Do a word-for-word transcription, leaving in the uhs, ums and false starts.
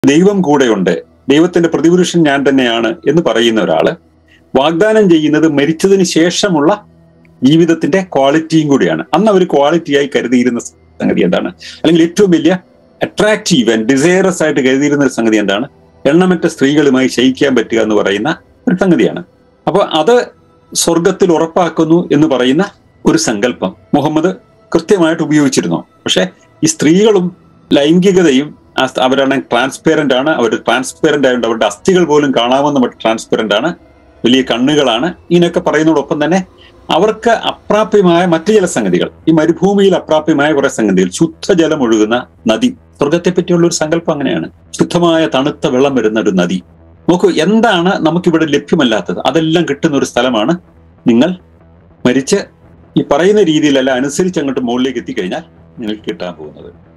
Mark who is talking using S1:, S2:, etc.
S1: ദൈവം കൂടെയുണ്ട്, ദൈവത്തിന്റെ പ്രതിപുരുഷൻ ഞാൻ തന്നെയാണ് എന്ന് പറയുന്ന ഒരാള് വാഗ്ദാനം ചെയ്യുന്നത് മരിച്ചതിന് ശേഷമുള്ള ജീവിതത്തിന്റെ ക്വാളിറ്റിയും കൂടിയാണ്. അന്ന് അവർ ക്വാളിറ്റിയായി കരുതിയിരുന്ന സംഗതി എന്താണ്? അല്ലെങ്കിൽ ഏറ്റവും വലിയ അട്രാക്റ്റീവ് ആൻഡ് ഡിസൈറസ് ആയിട്ട് കരുതിയിരുന്ന ഒരു സംഗതി എന്താണ്? എണ്ണമറ്റ സ്ത്രീകളുമായി ശയിക്കാൻ പറ്റുക എന്ന് പറയുന്ന ഒരു സംഗതിയാണ്. അപ്പൊ അത് സ്വർഗത്തിൽ ഉറപ്പാക്കുന്നു എന്ന് പറയുന്ന ഒരു സങ്കല്പം മുഹമ്മദ് കൃത്യമായിട്ട് ഉപയോഗിച്ചിരുന്നു. പക്ഷെ ഈ സ്ത്രീകളും ലൈംഗികതയും അവരാണ് ട്രാൻസ്പെറന്റ് ആണ്. അവർ ട്രാൻസ്പെറന്റ് ആയതുകൊണ്ട് അവരുടെ അസ്ഥികൾ പോലും കാണാമെന്ന് മറ്റ് ട്രാൻസ്പെറന്റ് ആണ്, വലിയ കണ്ണുകളാണ്. ഇതിനൊക്കെ പറയുന്നതോടൊപ്പം തന്നെ അവർക്ക് അപ്രാപ്യമായ മറ്റു ചില സംഗതികൾ, ഈ മരുഭൂമിയിൽ അപ്രാപ്യമായ കുറെ സംഗതികൾ, ശുദ്ധജലം ഒഴുകുന്ന നദി, സ്വർഗത്തെ പറ്റിയുള്ള ഒരു സങ്കല്പം അങ്ങനെയാണ്. ശുദ്ധമായ തണുത്ത വെള്ളം വരുന്ന ഒരു നദി. നോക്കൂ, എന്താണ് നമുക്കിവിടെ ലഭ്യമല്ലാത്തത്? അതെല്ലാം കിട്ടുന്ന ഒരു സ്ഥലമാണ് നിങ്ങൾ മരിച്ച് ഈ പറയുന്ന രീതിയിലല്ല അനുസരിച്ച് അങ്ങോട്ട് മുകളിലേക്ക് എത്തിക്കഴിഞ്ഞാൽ നിങ്ങൾക്ക് കിട്ടാൻ പോകുന്നത്.